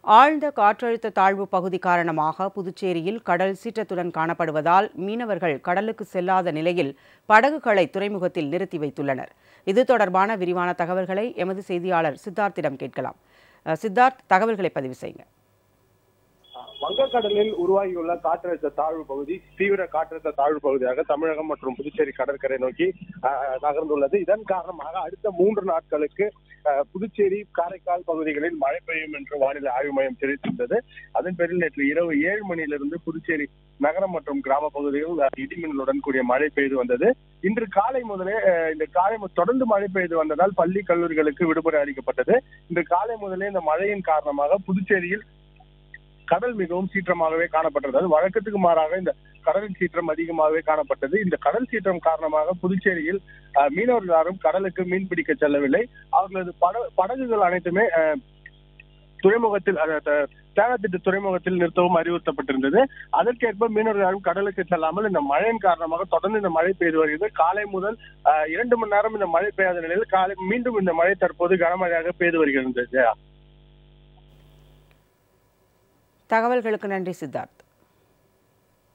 ஆழ்ந்த காற்றழுத்த தாழ்வு பகுதி காரணமாக புதுச்சேரியில் கடல் சீற்றத்துடன் காணப்படுவதால் மீனவர்கள் கடலுக்கு செல்லாத நிலையில் படகுகளை துறைமுகத்தில் நிறுத்தி வைத்துள்ளனர். இது தொடர்பான விரிவான தகவல்களை எமது செய்தியாளர் சித்தார்த்திடம் கேட்கலாம். சித்தார்த், தகவல்களை பதிவு செய்யுங்க. வங்கக்கடலில் உருவாகியுள்ள காற்றழுத்த தாழ்வு பகுதி தீவிர காற்றழுத்த தாழ்வு பகுதியாக தமிழகம் மற்றும் புதுச்சேரி கடற்கரை நோக்கி நகர்ந்துள்ளது. இதன் காரணமாக அடுத்த 3 நாட்களுக்கு புதுச்சேரி, காரைக்கால் பகுதிகளில் மழை பெய்யும் என்று வானிலை ஆய்வு மையம் தெரிவித்திருந்தது. அதன் பேரில் நேற்று இரவு 7 மணியிலிருந்து புதுச்சேரி நகரம் மற்றும் கிராம பகுதிகளில் இடிமின்னலுடன் கூடிய மழை பெய்து வந்தது. இன்று காலை முதலே தொடர்ந்து மழை பெய்து வந்ததால் பள்ளி கல்லூரிகளுக்கு விடுமுறை அளிக்கப்பட்டது. இன்று காலை முதலே இந்த மழையின் காரணமாக புதுச்சேரியில் கடல் மிகவும் சீற்றமாகவே காணப்பட்டது. வழக்கத்துக்கு மாறாக இந்த கடலின் சீற்றம் அதிகமாகவே காணப்பட்டது. இந்த கடல் சீற்றம் காரணமாக புதுச்சேரியில் மீனவர்கள் யாரும் கடலுக்கு மீன் பிடிக்க செல்லவில்லை. அவர்களது படகுகள் அனைத்துமே துறைமுகத்தில் தேனத்திட்டு துறைமுகத்தில் நிறுத்தவும் அறிவுறுத்தப்பட்டிருந்தது. அதற்கேற்ப மீனவர்கள் யாரும் கடலுக்கு செல்லாமல் இந்த மழையின் காரணமாக தொடர்ந்து இந்த மழை பெய்து வருகிறது. காலை முதல் 2 மணி நேரம் இந்த மழை பெய்யாத நிலையில் காலை மீண்டும் இந்த மழை தற்போது கனமழையாக பெய்து வருகிறது. தகவல்களுக்கு நன்றி சித்தார்த்.